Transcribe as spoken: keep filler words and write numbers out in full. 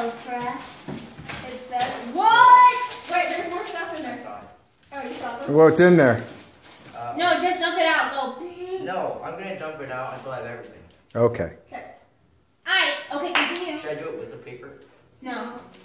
so fresh. It says, what? Wait, there's more stuff in there. Oh, you saw them? What's in there? Uh, no, just dump it out. Go. No, I'm going to dump it out until I have everything. Okay. Okay. Alright, okay, continue. Should I do it with the paper? No.